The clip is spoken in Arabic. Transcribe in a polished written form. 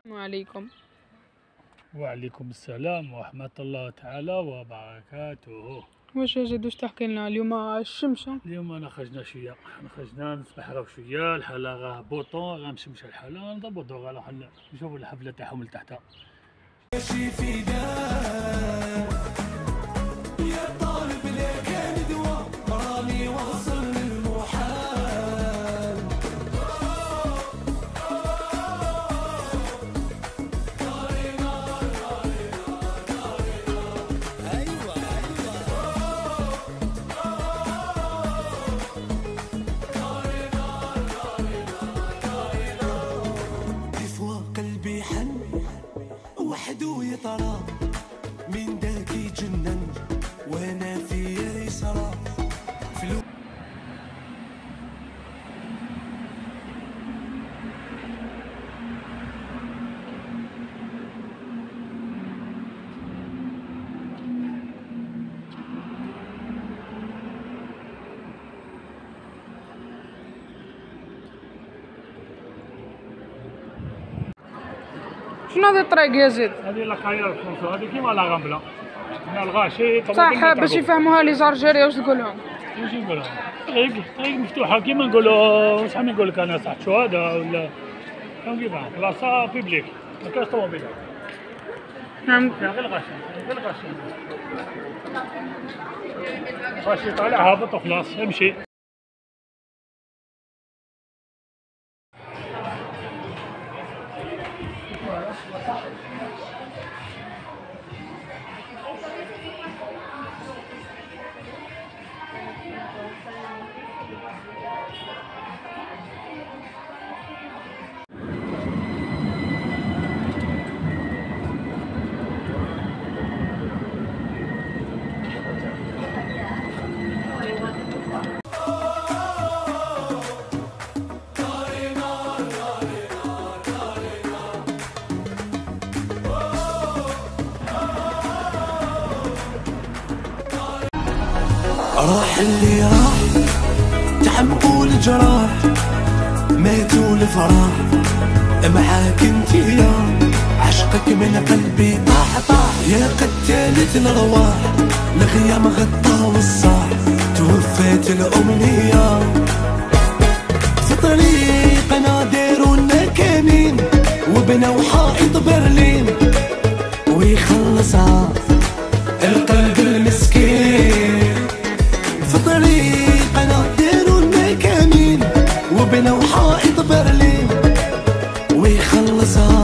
عليكم. وعليكم السلام ورحمة الله تعالى وبركاته. واش اجي تحكي لنا اليوم الشمسة؟ اليوم انا خرجنا شويه، خرجنا نتبحروا شويه، الحاله راه بوطون، راه مشمشه الحاله، نضبطوا غير نشوفوا الحفله تاعهم لتحت. قلبي حن وحدو يطرى من داك يجنن وانا فيا يسرى شنو هذا الطريق يا زيد؟ هذه لا كايرا الفرنسا، هذه كيما لا غامبلا، هنا الغاشي صح باش يفهموها لي زالجيريا واش تقول لهم. واش نقول لهم؟ طريق مفتوحه كيما نقولوا، شحال نقول لك انا، صح شهداء ولا كيفاش بلاصه بيبليك، ما كاينش طوموبيلات. نعم فيها غير الغاشي، غاشي طالع هابط وخلاص امشي. راح اللي راح تحمقوا الجراح، ماتوا الفراح معاك انت يا عشقك من قلبي طاح يا قتالة الارواح، الغيام غطى والصاح توفات الامنية. في طريقنا دارونا كمين وبناو حائط برلين ويخلصها القلب المسكين. في طريقنا دارونا كمين وبناو حائط برلين ويخلصها